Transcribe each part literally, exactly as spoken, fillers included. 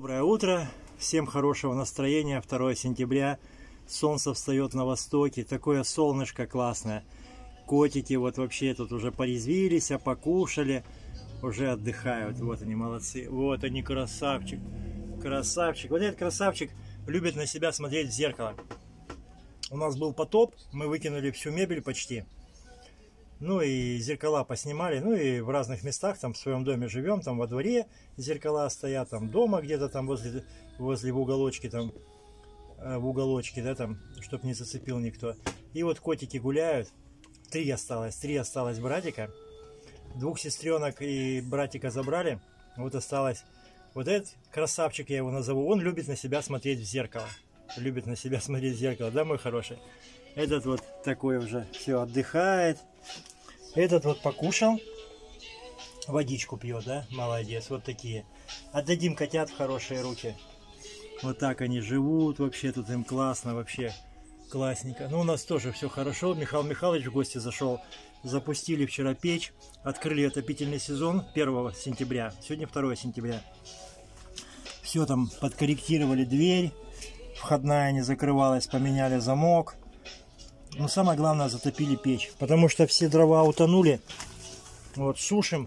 Доброе утро, всем хорошего настроения. второе сентября, солнце встает на востоке, такое солнышко классное. Котики вот вообще тут уже порезвились, а покушали, уже отдыхают. Вот они молодцы, вот они, красавчик, красавчик. Вот этот красавчик любит на себя смотреть в зеркало. У нас был потоп, мы выкинули всю мебель почти. Ну и зеркала поснимали, ну и в разных местах, там в своем доме живем, там во дворе зеркала стоят, там дома где-то там возле, возле в уголочке, там в уголочке, да, там, чтоб не зацепил никто. И вот котики гуляют, три осталось, три осталось братика, двух сестренок и братика забрали, вот осталось вот этот красавчик, я его назову, он любит на себя смотреть в зеркало, любит на себя смотреть в зеркало, да, мой хороший? Этот вот такой уже все отдыхает. Этот вот покушал, водичку пьет, да, молодец, вот такие. Отдадим котят в хорошие руки. Вот так они живут, вообще тут им классно, вообще классненько. Ну, у нас тоже все хорошо, Михаил Михайлович в гости зашел. Запустили вчера печь, открыли отопительный сезон первого сентября, сегодня второе сентября. Все там подкорректировали дверь, входная не закрывалась, поменяли замок. Но самое главное, затопили печь, потому что все дрова утонули. Вот сушим,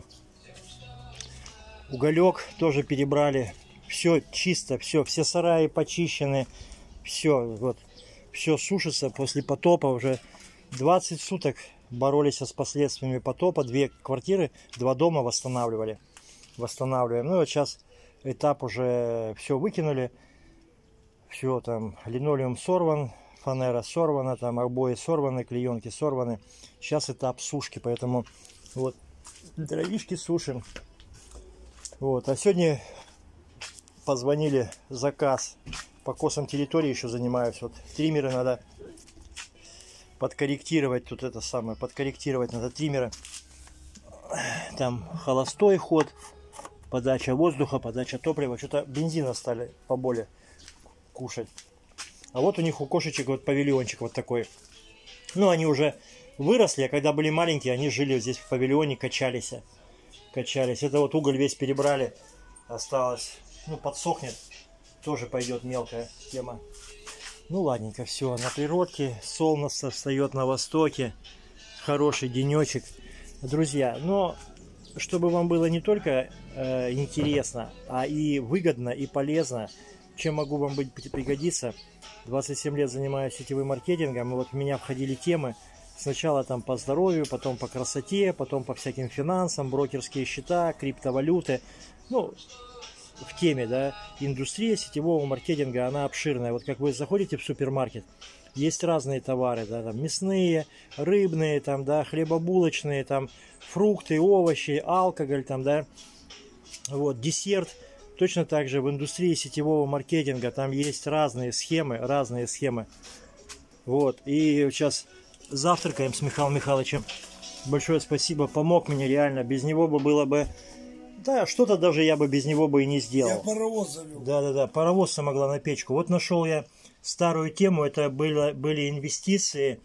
уголек тоже перебрали, все чисто, все, все сараи почищены, все, вот, все сушится после потопа. Уже двадцать суток боролись с последствиями потопа, две квартиры, два дома восстанавливали, восстанавливаем. Ну вот сейчас этап уже все выкинули, все там, линолеум сорван. Фанера сорвана, там обои сорваны, клеенки сорваны. Сейчас этап сушки, поэтому вот дровишки сушим. Вот, а сегодня позвонили, заказ по косам территории еще занимаюсь. Вот триммеры надо подкорректировать, тут это самое, подкорректировать надо триммеры. Там холостой ход, подача воздуха, подача топлива. Что-то бензина стали поболее кушать. А вот у них у кошечек вот павильончик вот такой. Ну, они уже выросли, а когда были маленькие, они жили здесь в павильоне, качались. Качались. Это вот уголь весь перебрали. Осталось, ну, подсохнет. Тоже пойдет мелкая тема. Ну, ладненько, все. На природке. Солнце встает на востоке. Хороший денечек. Друзья, но чтобы вам было не только э, интересно, а и выгодно, и полезно, чем могу вам быть пригодиться. двадцать семь лет занимаюсь сетевым маркетингом, и вот в меня входили темы сначала там по здоровью, потом по красоте, потом по всяким финансам, брокерские счета, криптовалюты. Ну, в теме, да, индустрия сетевого маркетинга, она обширная. Вот как вы заходите в супермаркет, есть разные товары, да, там мясные, рыбные, там, да, хлебобулочные, там, фрукты, овощи, алкоголь, там, да, вот, десерт. Точно так же в индустрии сетевого маркетинга там есть разные схемы, разные схемы. Вот, и сейчас завтракаем с Михаилом Михайловичем. Большое спасибо, помог мне реально. Без него бы было бы, да, что-то даже я бы без него бы и не сделал. Я паровоз завел. Да-да-да, паровоз самогла на печку. Вот нашел я старую тему, это было, были инвестиции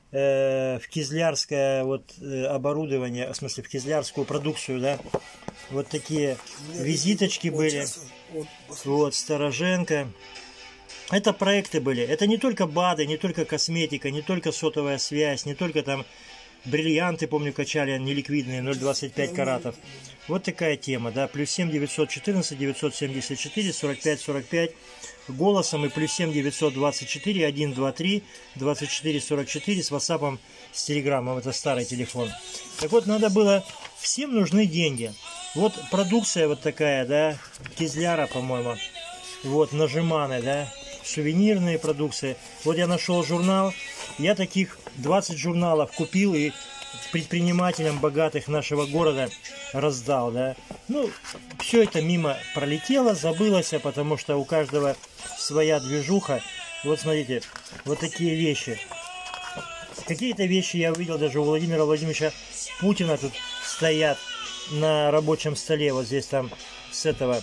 э, в кизлярское вот, э, оборудование, в смысле в кизлярскую продукцию, да. Вот такие визиточки были, вот, Староженко. Это проекты были, это не только БАДы, не только косметика, не только сотовая связь, не только там бриллианты, помню, качали неликвидные, ноль двадцать пять каратов. Вот такая тема, да, плюс семь девятьсот четырнадцать девятьсот семьдесят четыре сорок пять сорок пять голосом и плюс семь девятьсот двадцать четыре сто двадцать три двадцать четыре сорок четыре с ватсапом, с телеграммом, это старый телефон. Так вот, надо было, всем нужны деньги. Вот продукция вот такая, да, Кизляра, по-моему, вот, нажиманы, да, сувенирные продукции. Вот я нашел журнал, я таких двадцать журналов купил и предпринимателям богатых нашего города раздал, да. Ну, все это мимо пролетело, забылось, потому что у каждого своя движуха. Вот смотрите, вот такие вещи. Какие-то вещи я увидел даже у Владимира Владимировича Путина тут стоят на рабочем столе, вот здесь там с этого,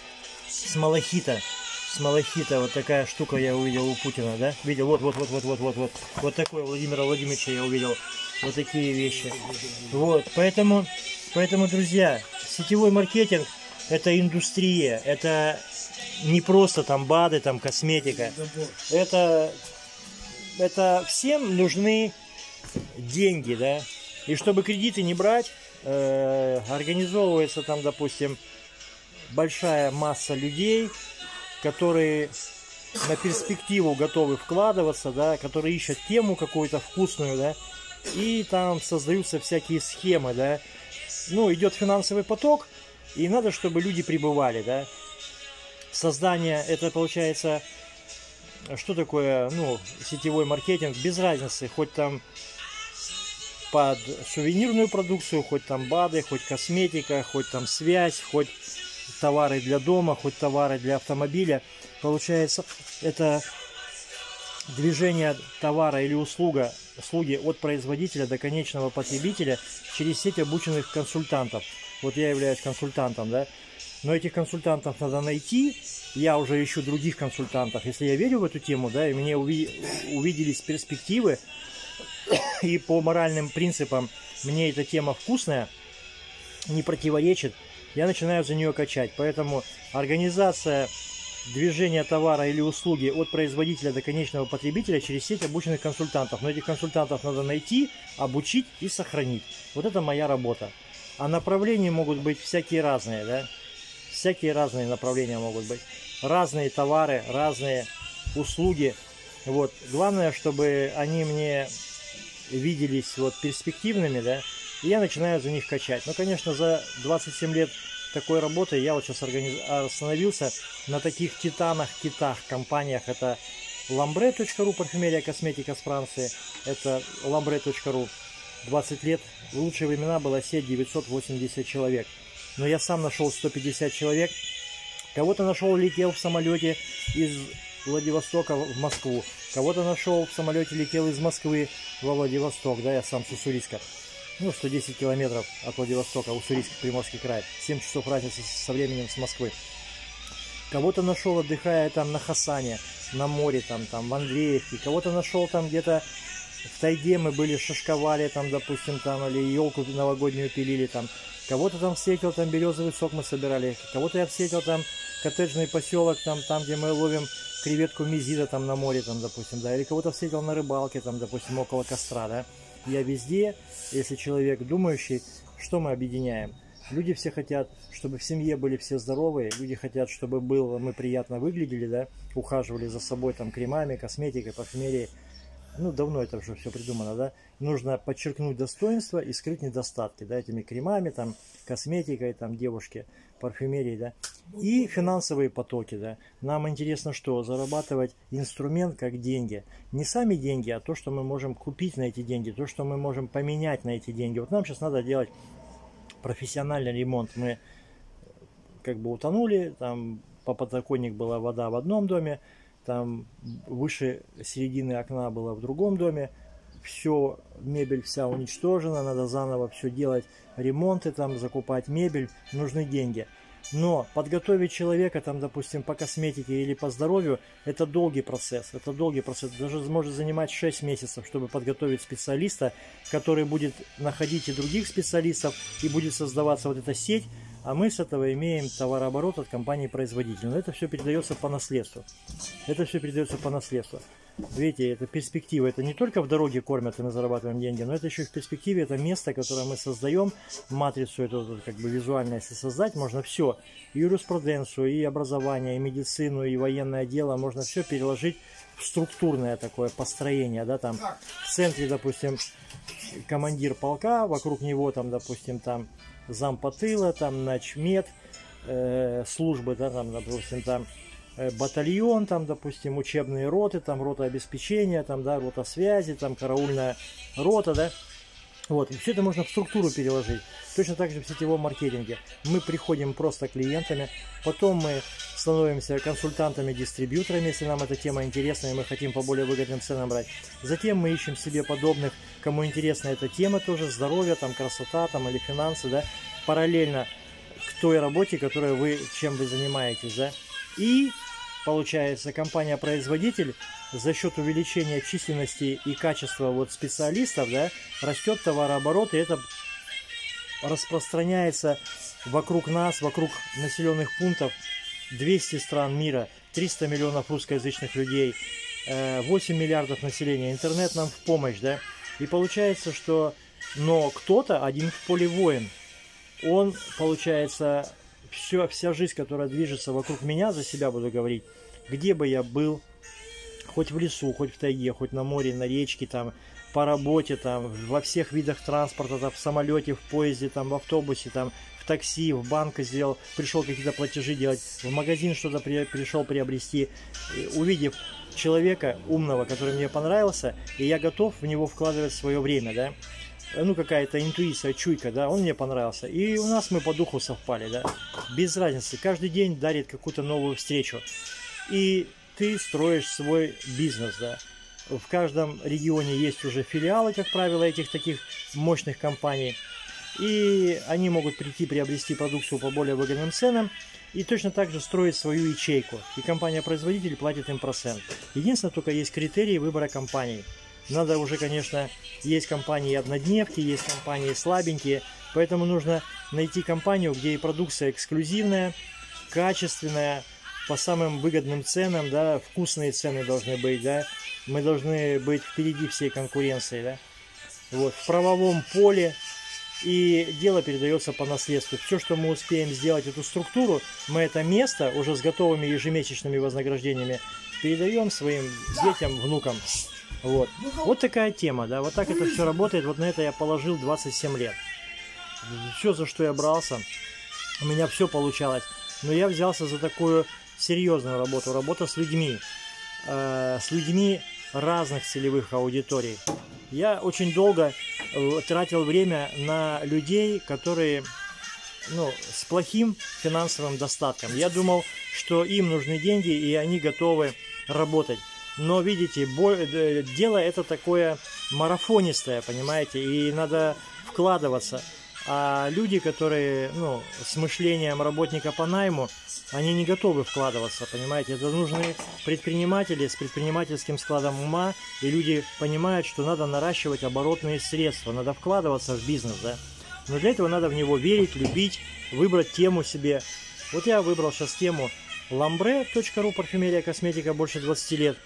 с малахита, с малахита, вот такая штука я увидел у Путина, да, видел, вот, вот, вот, вот, вот, вот, вот, вот такой Владимира Владимировича я увидел, вот такие вещи, вот, поэтому, поэтому, друзья, сетевой маркетинг — это индустрия, это не просто там БАДы, там косметика. Это, это всем нужны деньги, да. И чтобы кредиты не брать, э, организовывается там, допустим, большая масса людей, которые на перспективу готовы вкладываться, да, которые ищут тему какую-то вкусную, да, и там создаются всякие схемы, да. Ну, идет финансовый поток, и надо, чтобы люди пребывали, да. Создание, это получается, что такое, ну, сетевой маркетинг, без разницы, хоть там под сувенирную продукцию, хоть там БАДы, хоть косметика, хоть там связь, хоть товары для дома, хоть товары для автомобиля. Получается, это движение товара или услуга, услуги от производителя до конечного потребителя через сеть обученных консультантов. Вот я являюсь консультантом, да. Но этих консультантов надо найти. Я уже ищу других консультантов. Если я верю в эту тему, да, и мне увиделись перспективы, и по моральным принципам мне эта тема вкусная, не противоречит, я начинаю за нее качать. Поэтому организация движения товара или услуги от производителя до конечного потребителя через сеть обученных консультантов. Но этих консультантов надо найти, обучить и сохранить. Вот это моя работа. А направления могут быть всякие разные, да? Всякие разные направления могут быть. Разные товары, разные услуги. Вот. Главное, чтобы они мне виделись вот перспективными, да, и я начинаю за них качать. Но, конечно, за двадцать семь лет такой работы я вот сейчас организ... остановился на таких титанах, китах, компаниях. Это ламбре точка ру, парфюмерия, косметика с Франции. Это ламбре точка ру. двадцать лет. В лучшие времена была сеть девятьсот восемьдесят человек. Но я сам нашел сто пятьдесят человек. Кого-то нашел, летел в самолете из Владивостока в Москву. Кого-то нашел в самолете, летел из Москвы во Владивосток. Да, я сам с Уссурийска. Ну, сто десять километров от Владивостока, Уссурийск, Приморский край. семь часов разницы со временем с Москвы. Кого-то нашел, отдыхая там на Хасане, на море, там, там в Андреевке. Кого-то нашел там где-то в тайге, мы были, шашковали там, допустим, там, или елку новогоднюю пилили там. Кого-то там встретил, там березовый сок мы собирали. Кого-то я встретил там коттеджный поселок, там, там, где мы ловим креветку мизида там на море, там, допустим, да. Или кого-то встретил на рыбалке, там, допустим, около костра, да. Я везде, если человек думающий, что мы объединяем? Люди все хотят, чтобы в семье были все здоровые, люди хотят, чтобы было, мы приятно выглядели, да, ухаживали за собой там кремами, косметикой, парфюмерией. Ну, давно это уже все придумано, да. Нужно подчеркнуть достоинства и скрыть недостатки, да, этими кремами, там, косметикой, там, девушки, парфюмерией, да. И финансовые потоки, да. Нам интересно что? Зарабатывать инструмент как деньги. Не сами деньги, а то, что мы можем купить на эти деньги, то, что мы можем поменять на эти деньги. Вот нам сейчас надо делать профессиональный ремонт. Мы как бы утонули, там по подоконник была вода в одном доме, там выше середины окна было в другом доме. Все, мебель вся уничтожена, надо заново все делать, ремонты там, закупать мебель, нужны деньги. Но подготовить человека, там, допустим, по косметике или по здоровью, это долгий процесс. Это долгий процесс. Даже может занимать шесть месяцев, чтобы подготовить специалиста, который будет находить и других специалистов, и будет создаваться вот эта сеть. А мы с этого имеем товарооборот от компании-производителя. Но это все передается по наследству. Это все передается по наследству. Видите, это перспектива. Это не только в дороге кормят, и мы зарабатываем деньги, но это еще и в перспективе. Это место, которое мы создаем, матрицу эту как бы визуально, если создать, можно все. И юриспруденцию, и образование, и медицину, и военное дело. Можно все переложить в структурное такое построение. Да, там в центре, допустим, командир полка, вокруг него, там, допустим, там зампотыла, там начмед, э, службы, да, там, допустим, там батальон, там, допустим, учебные роты, там, рота обеспечения, там, да, рота связи, там, караульная рота, да. Вот, и все это можно в структуру переложить. Точно так же в сетевом маркетинге. Мы приходим просто клиентами, потом мы становимся консультантами-дистрибьюторами, если нам эта тема интересна, и мы хотим по более выгодным ценам брать. Затем мы ищем себе подобных, кому интересна эта тема тоже, здоровье, там, красота, там, или финансы, да, параллельно к той работе, которой вы, чем вы занимаетесь, да. И получается, компания-производитель за счет увеличения численности и качества вот специалистов, да, растет товарооборот, и это распространяется вокруг нас, вокруг населенных пунктов двести стран мира, триста миллионов русскоязычных людей, восемь миллиардов населения. Интернет нам в помощь, да. И получается, что... Но кто-то один в поле воин. Он, получается, все, вся жизнь, которая движется вокруг меня, за себя буду говорить, где бы я был, хоть в лесу, хоть в тайге, хоть на море, на речке, там, по работе, там, во всех видах транспорта, там, в самолете, в поезде, там, в автобусе, там, в такси, в банк сделал, пришел какие-то платежи делать, в магазин что-то при, пришел приобрести, увидев человека умного, который мне понравился, и я готов в него вкладывать свое время, да, ну, какая-то интуиция, чуйка, да, он мне понравился. И у нас мы по духу совпали, да, без разницы. Каждый день дарит какую-то новую встречу. И ты строишь свой бизнес, да. В каждом регионе есть уже филиалы, как правило, этих таких мощных компаний. И они могут прийти приобрести продукцию по более выгодным ценам. И точно так же строить свою ячейку. И компания-производитель платит им процент. Единственное, только есть критерии выбора компаний. Надо уже, конечно, есть компании однодневки, есть компании слабенькие, поэтому нужно найти компанию, где и продукция эксклюзивная, качественная, по самым выгодным ценам, да, вкусные цены должны быть, да, мы должны быть впереди всей конкуренции, да, вот, в правовом поле, и дело передается по наследству. Все, что мы успеем сделать, эту структуру, мы это место уже с готовыми ежемесячными вознаграждениями передаем своим детям, внукам. Вот. Вот такая тема, да, вот так это все работает, вот на это я положил двадцать семь лет. Все, за что я брался, у меня все получалось, но я взялся за такую серьезную работу, работа с людьми, э, с людьми разных целевых аудиторий. Я очень долго тратил время на людей, которые, ну, с плохим финансовым достатком. Я думал, что им нужны деньги, и они готовы работать. Но, видите, дело это такое марафонистое, понимаете, и надо вкладываться. А люди, которые, ну, с мышлением работника по найму, они не готовы вкладываться, понимаете. Это нужны предприниматели с предпринимательским складом ума, и люди понимают, что надо наращивать оборотные средства, надо вкладываться в бизнес, да. Но для этого надо в него верить, любить, выбрать тему себе. Вот я выбрал сейчас тему ламбре точка ру, парфюмерия, косметика, больше двадцати лет.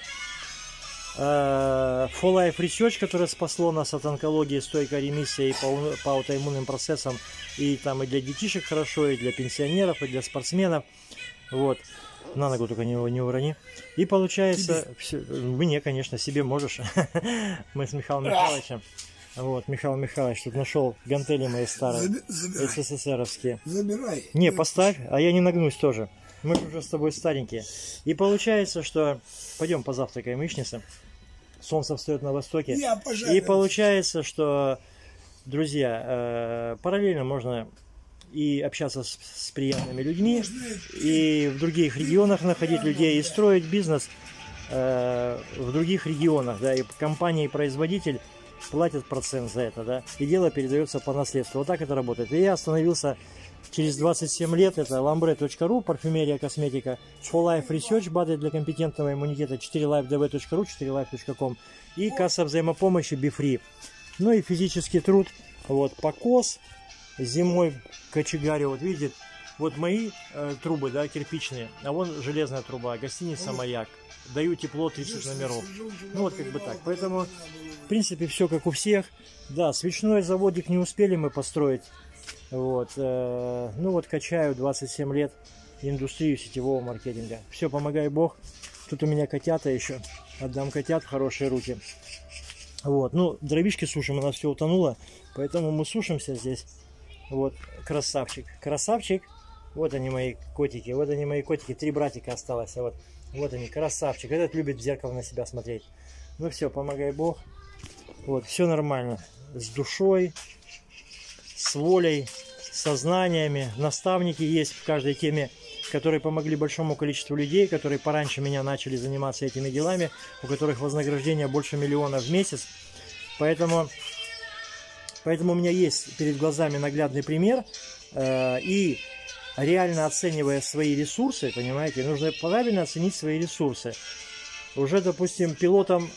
For Life Research, которое спасло нас от онкологии, стойкой ремиссии по, по аутоиммунным процессам. И там и для детишек хорошо, и для пенсионеров, и для спортсменов. Вот. На ногу только не, не урони. И получается... Все, мне, конечно, себе можешь. Мы с Михаилом Михайловичем. Вот, Михаил Михайлович тут нашел гантели мои старые, СССРовские. Забирай. Не, поставь, а я не нагнусь тоже. Мы же уже с тобой старенькие. И получается, что... Пойдем позавтракаем, яичница. Солнце встает на востоке. Я, и получается, что, друзья, э, параллельно можно и общаться с, с приятными людьми, и в других регионах находить людей, и строить бизнес э, в других регионах. Да, и компания-производитель платят процент за это, да, и дело передается по наследству. Вот так это работает. И я остановился через двадцать семь лет. Это ламбре точка ру, парфюмерия, косметика, For Life Research, БАДы для компетентного иммунитета, четыре лайф дэ вэ точка ру, четыре лайф точка ком и касса взаимопомощи BeFree. Ну и физический труд. Вот покос зимой в кочегаре. Вот видите, вот мои э, трубы, да, кирпичные, а вон железная труба, гостиница «Маяк». Даю тепло тридцать номеров. Ну вот как бы так. Поэтому, в принципе, все как у всех. Да, свечной заводик не успели мы построить. Вот. Э, ну вот качаю двадцать семь лет индустрию сетевого маркетинга. Все, помогай Бог. Тут у меня котята еще. Отдам котят в хорошие руки. Вот. Ну, дровишки сушим, у нас все утонуло. Поэтому мы сушимся здесь. Вот. Красавчик. Красавчик. Вот они мои котики. Вот они мои котики. Три братика осталось. Вот. Вот они, красавчик. Этот любит в зеркало на себя смотреть. Ну все, помогай Бог. Вот, все нормально. С душой, с волей, со знаниями. Наставники есть в каждой теме, которые помогли большому количеству людей, которые пораньше меня начали заниматься этими делами, у которых вознаграждение больше миллиона в месяц. Поэтому, поэтому у меня есть перед глазами наглядный пример. Э, и реально оценивая свои ресурсы, понимаете, нужно правильно оценить свои ресурсы. Уже, допустим, пилотом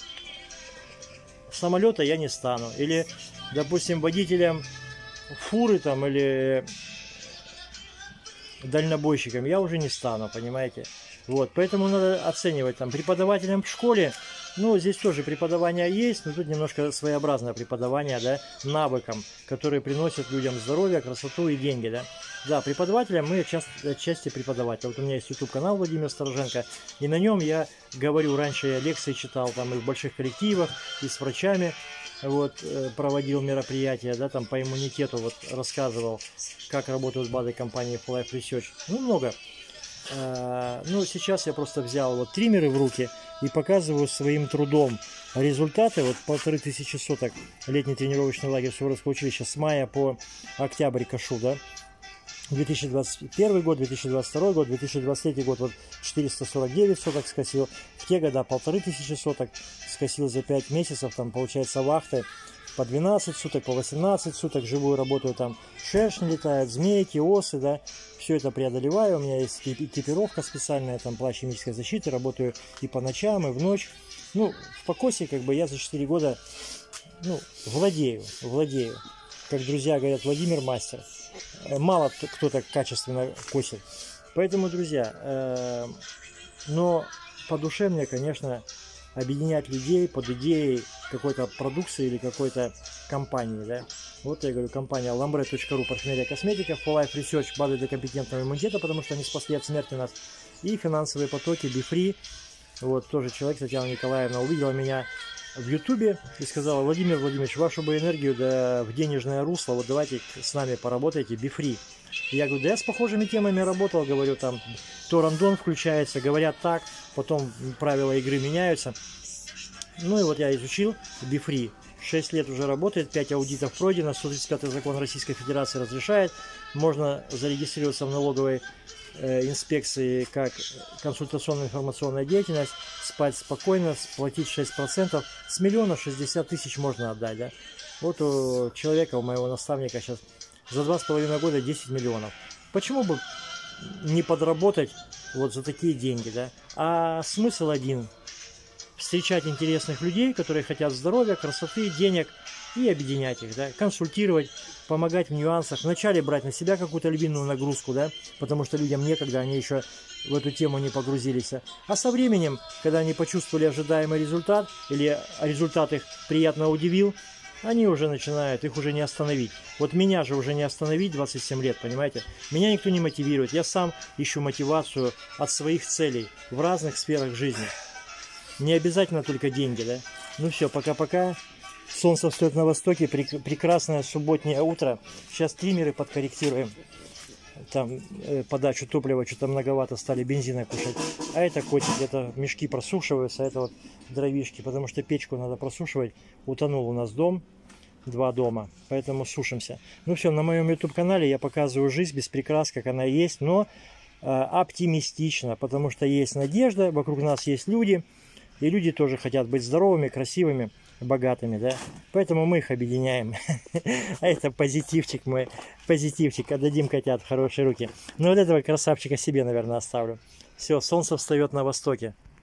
самолета я не стану. Или, допустим, водителем фуры там, или дальнобойщиком я уже не стану, понимаете. Вот, поэтому надо оценивать там преподавателям в школе. Ну, здесь тоже преподавание есть, но тут немножко своеобразное преподавание, да, навыкам, которые приносят людям здоровье, красоту и деньги, да. Да, преподавателям мы часто, отчасти преподаватель. Вот у меня есть YouTube-канал Владимир Стороженко, и на нем я говорю, раньше я лекции читал там и в больших коллективах, и с врачами, вот, проводил мероприятия, да, там по иммунитету, вот, рассказывал, как работают БАДы компании Full Life Research. Ну, много. Ну, сейчас я просто взял вот триммеры в руки и показываю своим трудом результаты. Вот полторы тысячи соток летний тренировочный лагерь Суворовского училища с мая по октябрь кашу, да. две тысячи двадцать первый год, две тысячи двадцать второй год, две тысячи двадцать третий год вот четыреста сорок девять соток скосил. В те года полторы тысячи соток скосил за пять месяцев, там получается вахты по двенадцать суток, по восемнадцать суток, живую работаю, там шершни летают, змейки, осы, да, все это преодолеваю, у меня есть экипировка специальная, там плащ химической защиты, работаю и по ночам, и в ночь. Ну, в покосе, как бы, я за четыре года, ну, владею, владею. Как друзья говорят, Владимир мастер. Мало кто так качественно косит. Поэтому, друзья, э, но по душе мне, конечно, объединять людей под идеей какой-то продукции или какой-то компании, да. Вот я говорю, компания ламбре точка ру, парфюмерия, косметика, Full Life Research, БАДы для компетентного иммунитета, потому что они спасли от смерти нас, и финансовые потоки, BeFree. Вот тоже человек, Татьяна Николаевна, увидела меня в Ютубе и сказала: Владимир Владимирович, вашу бы энергию, да, в денежное русло, вот давайте с нами поработайте, BeFree. Я говорю, да я с похожими темами работал, говорю, там то рандом включается, говорят так, потом правила игры меняются. Ну и вот я изучил BeFree. шесть лет уже работает, пять аудитов пройдено, сто тридцать пятый закон Российской Федерации разрешает. Можно зарегистрироваться в налоговой э, инспекции как консультационная информационная деятельность, спать спокойно, платить шесть процентов. С миллиона шестьдесят тысяч можно отдать, да. Вот у человека, у моего наставника сейчас за два с половиной года десять миллионов. Почему бы не подработать вот за такие деньги, да? А смысл один: встречать интересных людей, которые хотят здоровья, красоты, денег, и объединять их, да, консультировать, помогать в нюансах. Вначале брать на себя какую-то львиную нагрузку, да, потому что людям некогда, они еще в эту тему не погрузились. А со временем, когда они почувствовали ожидаемый результат, или результат их приятно удивил, они уже начинают, их уже не остановить. Вот меня же уже не остановить двадцать семь лет, понимаете? Меня никто не мотивирует. Я сам ищу мотивацию от своих целей в разных сферах жизни. Не обязательно только деньги, да? Ну все, пока-пока. Солнце встает на востоке, прекрасное субботнее утро. Сейчас триммеры подкорректируем. Там э, подачу топлива что-то многовато стали бензина кушать. А это котик, это мешки просушиваются, это вот дровишки, потому что печку надо просушивать. Утонул у нас дом, два дома, поэтому сушимся. Ну все, на моем YouTube-канале я показываю жизнь без прикрас, как она есть, но э, оптимистично, потому что есть надежда, вокруг нас есть люди, и люди тоже хотят быть здоровыми, красивыми, богатыми, да, поэтому мы их объединяем. А это позитивчик мой, позитивчик, отдадим котят в хорошие руки. Но вот этого красавчика себе, наверное, оставлю. Все, солнце встает на востоке.